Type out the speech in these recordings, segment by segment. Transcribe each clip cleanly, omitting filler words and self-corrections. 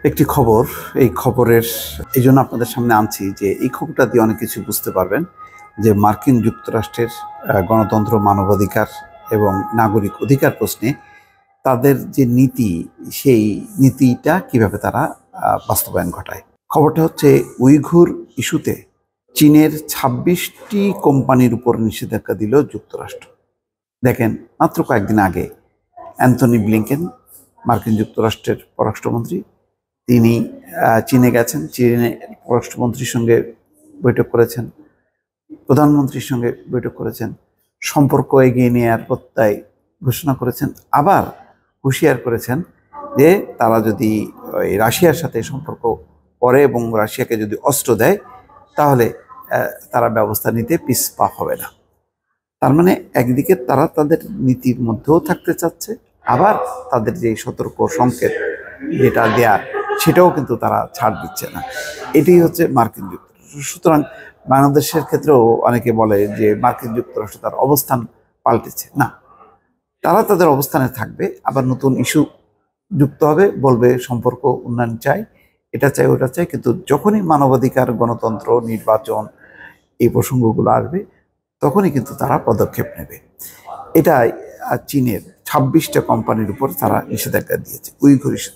একটি খবর, এই খবরের এইজন্য আপনাদের সামনে আনছি যে এই খবরটা দিয়ে অনেক কিছু বুঝতে পারবেন যে মার্কিন যুক্তরাষ্ট্রের গণতন্ত্র, মানবাধিকার এবং নাগরিক অধিকার প্রশ্নে তাদের যে নীতি, সেই নীতিটা কিভাবে তারা বাস্তবায়ন ঘটায়। খবরটা হচ্ছে উইঘুর ইস্যুতে চীনের ২৬টি কোম্পানির উপর নিষেধাজ্ঞা দিল যুক্তরাষ্ট্র। দেখেন, মাত্র কয়েকদিন আগে অ্যান্থনি ব্লিংকেন, মার্কিন যুক্তরাষ্ট্রের পররাষ্ট্রমন্ত্রী, তিনি চীনে গেছেন। চীনের পররাষ্ট্রমন্ত্রীর সঙ্গে বৈঠক করেছেন, প্রধানমন্ত্রীর সঙ্গে বৈঠক করেছেন, সম্পর্ক এগিয়ে নেওয়ার প্রত্যয় ঘোষণা করেছেন। আবার হুঁশিয়ার করেছেন যে তারা যদি রাশিয়ার সাথে সম্পর্ক করে এবং রাশিয়াকে যদি অস্ত্র দেয়, তাহলে তারা ব্যবস্থা নিতে পিছপা হবে না। তার মানে একদিকে তারা তাদের নীতির মধ্যেও থাকতে চাচ্ছে, আবার তাদের যে সতর্ক সংকেত যেটা দেয়া, সেটাও কিন্তু তারা ছাড় দিচ্ছে না। এটাই হচ্ছে মার্কিন যুক্তরাষ্ট্র। সুতরাং বাংলাদেশের ক্ষেত্রেও অনেকে বলে যে মার্কিন যুক্তরাষ্ট্র তার অবস্থান পাল্টেছে। না, তারা তাদের অবস্থানে থাকবে, আবার নতুন ইস্যু যুক্ত হবে, বলবে সম্পর্ক উন্নয়ন চাই, এটা চাই, ওটা চাই। কিন্তু যখনই মানবাধিকার, গণতন্ত্র, নির্বাচন, এই প্রসঙ্গগুলো আসবে, তখনই কিন্তু তারা পদক্ষেপ নেবে। এটা চীনের ২৬টা কোম্পানির উপর তারা নিষেধাজ্ঞা দিয়েছে উইঘুর ইস্যুতে।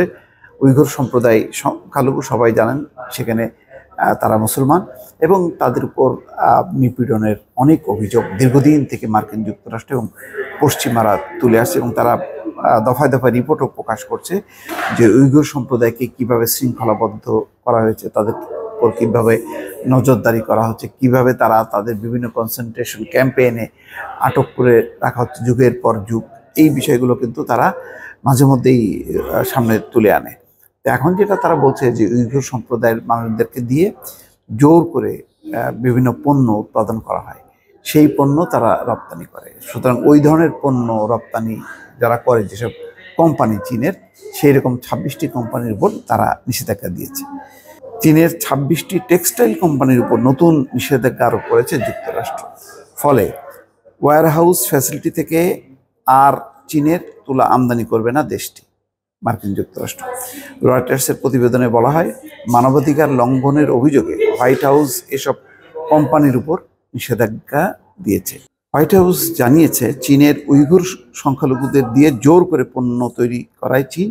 উইঘুর সম্প্রদায় সংখ্যালঘু, সবাই জানেন, সেখানে তারা মুসলমান, এবং তাদের উপর নিপীড়নের অনেক অভিযোগ দীর্ঘদিন থেকে মার্কিন যুক্তরাষ্ট্র এবং পশ্চিমারা তুলে আসছে, এবং তারা দফায় দফায় রিপোর্টও প্রকাশ করছে যে উইঘুর সম্প্রদায়কে কিভাবে শৃঙ্খলাবদ্ধ করা হয়েছে, তাদের উপর কীভাবে নজরদারি করা হচ্ছে, কিভাবে তারা তাদের বিভিন্ন কনসেন্ট্রেশন ক্যাম্পে এনে আটক করে রাখা হচ্ছে যুগের পর যুগ। এই বিষয়গুলো কিন্তু তারা মাঝে মধ্যেই সামনে তুলে আনে। তো এখন যেটা তারা বলছে যে উইঘুর সম্প্রদায়ের মানুষদেরকে দিয়ে জোর করে বিভিন্ন পণ্য উৎপাদন করা হয়, সেই পণ্য তারা রপ্তানি করে। সুতরাং ওই ধরনের পণ্য রপ্তানি যারা করে, যেসব কোম্পানি চীনের, সেই রকম ২৬টি কোম্পানির উপর তারা নিষেধাজ্ঞা দিয়েছে। চীনের ২৬টি টেক্সটাইল কোম্পানির উপর নতুন নিষেধাজ্ঞা আরোপ করেছে যুক্তরাষ্ট্র। ফলে ওয়্যারহাউস ফ্যাসিলিটি থেকে আর চীনের তুলা আমদানি করবে না দেশটি, মার্কিন যুক্তরাষ্ট্র। রয়টার্সের প্রতিবেদনে বলা হয়, মানবাধিকার লঙ্ঘনের অভিযোগে হোয়াইট হাউস এসব কোম্পানির উপর নিষেধাজ্ঞা দিয়েছে। হোয়াইট হাউস জানিয়েছে, চীনের উইঘুর সংখ্যালঘুদের দিয়ে জোর করে পণ্য তৈরি করায় চীন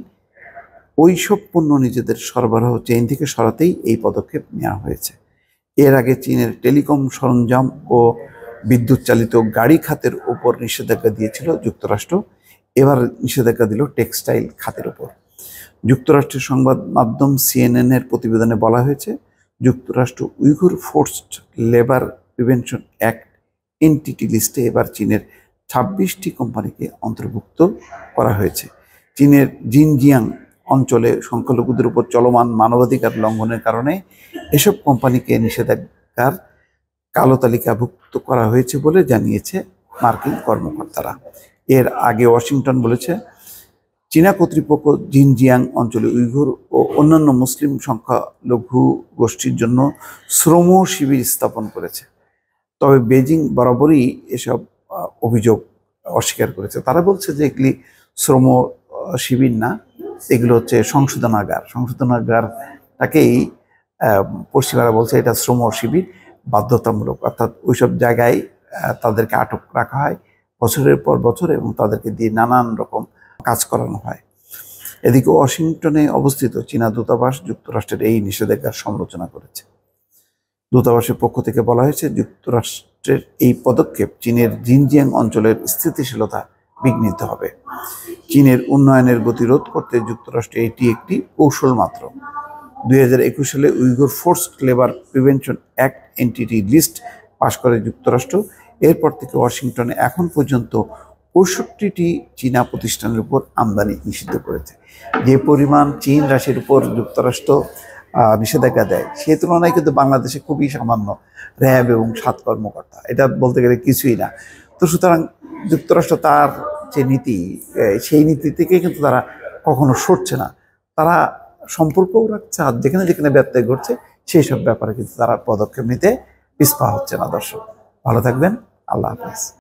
ওই সব পণ্য নিজেদের সরবরাহ চেইন থেকে সরাতেই এই পদক্ষেপ নেওয়া হয়েছে। এর আগে চীনের টেলিকম সরঞ্জাম ও বিদ্যুৎ চালিত গাড়ি খাতের উপর নিষেধাজ্ঞা দিয়েছিল যুক্তরাষ্ট্র। এবার নিষেধাজ্ঞা দিল টেক্সটাইল খাতের উপর। যুক্তরাষ্ট্রের সংবাদ মাধ্যম CNN-এর প্রতিবেদনে বলা হয়েছে, যুক্তরাষ্ট্র Uyghur Forced Labour Prevention Act Entity লিস্টে এবার চীনের ২৬টি কোম্পানিকে অন্তর্ভুক্ত করা হয়েছে। চীনের জিনজিয়াং অঞ্চলে সংখ্যালঘুদের উপর চলমান মানবাধিকার লঙ্ঘনের কারণে এসব কোম্পানিকে নিষেধাজ্ঞার কালো তালিকাভুক্ত করা হয়েছে বলে জানিয়েছে মার্কিন কর্মকর্তারা। এর আগে ওয়াশিংটন বলেছে, চীনা কর্তৃপক্ষ জিনজিয়াং অঞ্চলে উইঘুর ও অন্যান্য মুসলিম সংখ্যালঘু গোষ্ঠীর জন্য শ্রম শিবির স্থাপন করেছে। তবে বেজিং বরাবরই এসব অভিযোগ অস্বীকার করেছে। তারা বলছে যে এগুলি শ্রম শিবির না, এগুলো হচ্ছে সংশোধনাগার। সংশোধনাগারটাকেই পশ্চিমারা বলছে এটা শ্রম শিবির, বাধ্যতামূলক। অর্থাৎ ওইসব জায়গায় তাদেরকে আটক রাখা হয় বছরের পর বছর, এবং তাদেরকে দিয়ে নানান রকম কাজ করানো হয়। এদিকে ওয়াশিংটনে অবস্থিত চীনা দূতাবাস যুক্তরাষ্ট্রের এই নিষেধাজ্ঞার সমালোচনা করেছে। দূতাবাসের পক্ষ থেকে বলা হয়েছে, যুক্তরাষ্ট্রের এই পদক্ষেপ চীনের জিনজিয়াং অঞ্চলের স্থিতিশীলতা বিঘ্নিত হবে। চীনের উন্নয়নের গতিরোধ করতে যুক্তরাষ্ট্রে এটি একটি কৌশল মাত্র। ২০২১ সালে Uyghur Forced Labour Prevention Act Entity List পাশ করে যুক্তরাষ্ট্র। এরপর থেকে ওয়াশিংটনে এখন পর্যন্ত ৬৫টি চীনা প্রতিষ্ঠানের উপর আমদানি নিষিদ্ধ করেছে। যে পরিমাণ চীন রাশির উপর যুক্তরাষ্ট্র নিষেধাজ্ঞা দেয়, সে তুলনায় কিন্তু বাংলাদেশে খুবই সামান্য র্যাব এবং ৭ কর্মকর্তা, এটা বলতে গেলে কিছুই না। তো সুতরাং যুক্তরাষ্ট্র তার যে নীতি, সেই নীতি থেকে কিন্তু তারা কখনো সরছে না। তারা সম্পর্কও রাখছে, আর যেখানে যেখানে ব্যত্যয় ঘটছে সেই সব ব্যাপারে কিন্তু তারা পদক্ষেপ নিতে পিছপা হচ্ছে না। দর্শক, ভালো থাকবেন। আল্লাহ হাফেজ।